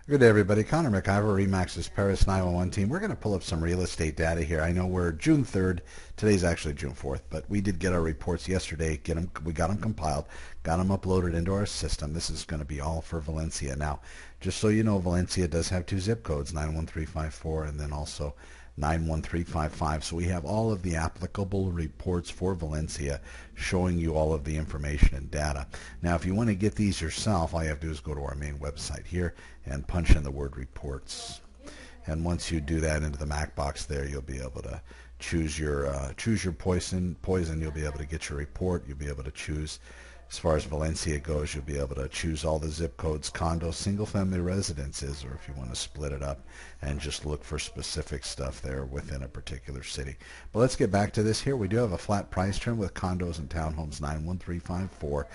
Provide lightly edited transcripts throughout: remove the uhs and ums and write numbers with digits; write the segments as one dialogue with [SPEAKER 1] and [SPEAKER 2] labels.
[SPEAKER 1] Good day, everybody. Connor McIver, Remax's Paris 911 team. We're going to pull up some real estate data here. I know we're June 3rd. Today's actually June 4th, but we did get our reports yesterday. We got them compiled, got them uploaded into our system. This is going to be all for Valencia. Now, just so you know, Valencia does have two zip codes, 91354 and then also 91355. So we have all of the applicable reports for Valencia showing you all of the information and data. Now, if you want to get these yourself, all you have to do is go to our main website here and punch in the word reports. And once you do that into the Mac box there, you'll be able to choose your poison. You'll be able to get your report. You'll be able to choose, as far as Valencia goes, you'll be able to choose all the zip codes, condos, single-family residences, or if you want to split it up and just look for specific stuff there within a particular city. But let's get back to this here. We do have a flat price trend with condos and townhomes, 91354.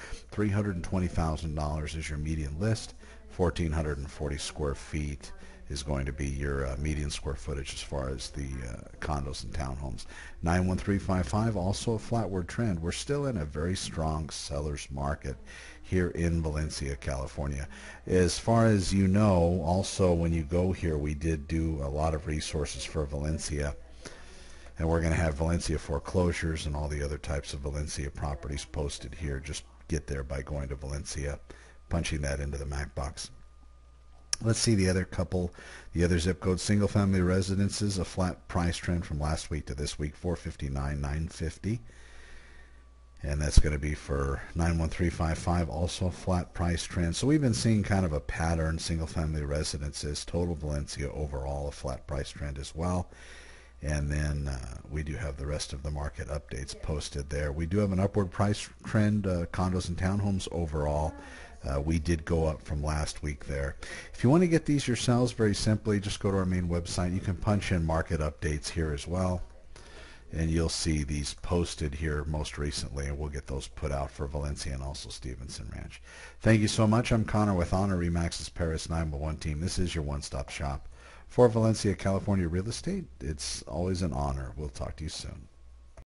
[SPEAKER 1] $320,000 is your median list. 1,440 square feet is going to be your median square footage as far as the condos and townhomes. 91355, also a flatward trend. We're still in a very strong seller's market here in Valencia, California. As far as you know, also when you go here, we did do a lot of resources for Valencia. And we're going to have Valencia foreclosures and all the other types of Valencia properties posted here. Just get there by going to Valencia, punching that into the Mac box. Let's see the other zip codes. Single family residences, a flat price trend from last week to this week, 459, 950. And that's going to be for 91355, also a flat price trend. So we've been seeing kind of a pattern, single family residences, total Valencia overall, a flat price trend as well. And then we do have the rest of the market updates posted there. We do have an upward price trend, condos and townhomes overall. We did go up from last week there. If you want to get these yourselves, very simply, just go to our main website. You can punch in market updates here as well, and you'll see these posted here most recently, and we'll get those put out for Valencia and also Stevenson Ranch. Thank you so much. I'm Connor with Honor, Remax's Paris 911 team. This is your one-stop shop for Valencia, California real estate. It's always an honor. We'll talk to you soon.